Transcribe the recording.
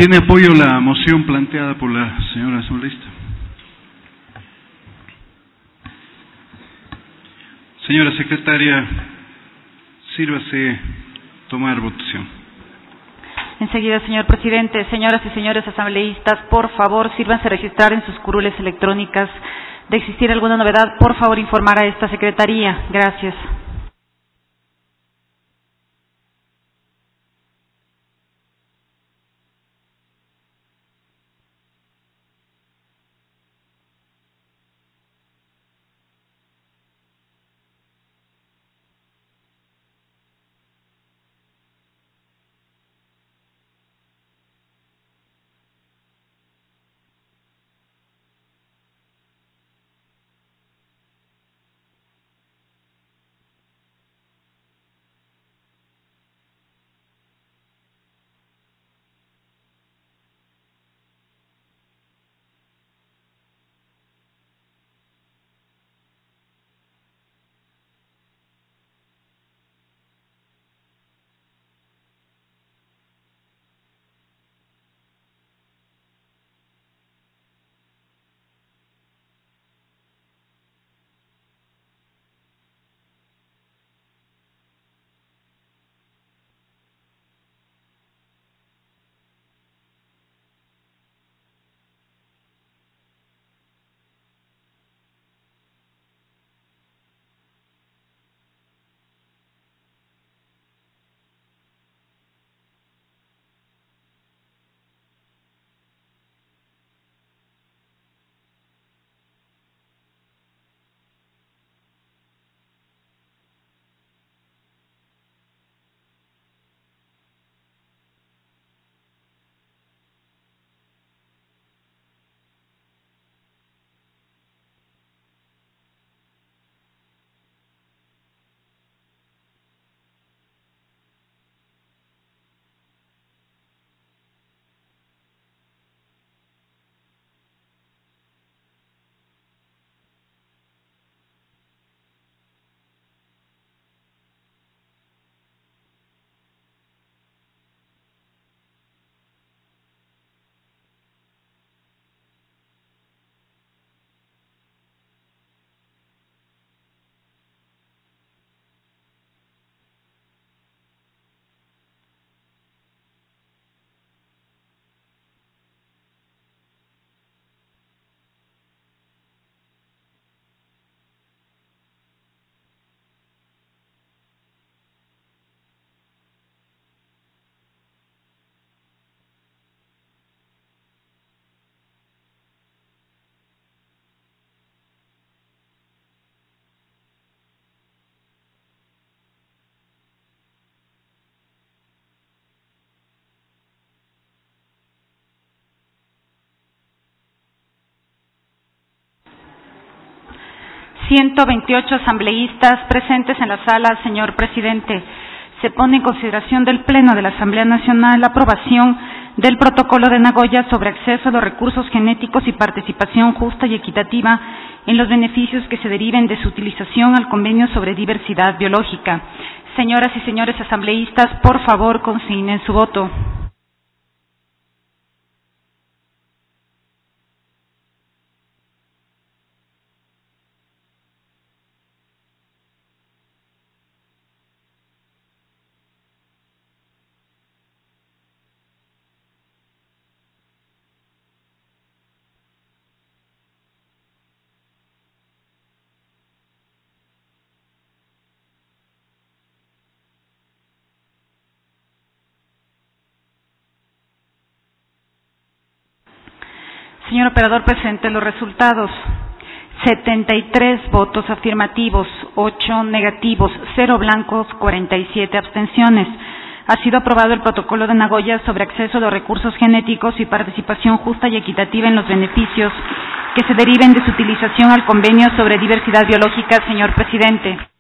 ¿Tiene apoyo la moción planteada por la señora asambleísta? Señora secretaria, sírvase tomar votación. Enseguida, señor presidente. Señoras y señores asambleístas, por favor, sírvanse registrar en sus curules electrónicas. De existir alguna novedad, por favor, informar a esta secretaría. Gracias. ...128 asambleístas presentes en la sala, señor presidente. Se pone en consideración del Pleno de la Asamblea Nacional la aprobación del Protocolo de Nagoya sobre acceso a los recursos genéticos y participación justa y equitativa en los beneficios que se deriven de su utilización al Convenio sobre Diversidad Biológica. Señoras y señores asambleístas, por favor, consignen su voto. Señor operador, presente los resultados. 73 votos afirmativos, 8 negativos, 0 blancos, 47 abstenciones. Ha sido aprobado el Protocolo de Nagoya sobre acceso a los recursos genéticos y participación justa y equitativa en los beneficios que se deriven de su utilización al Convenio sobre Diversidad Biológica, señor presidente.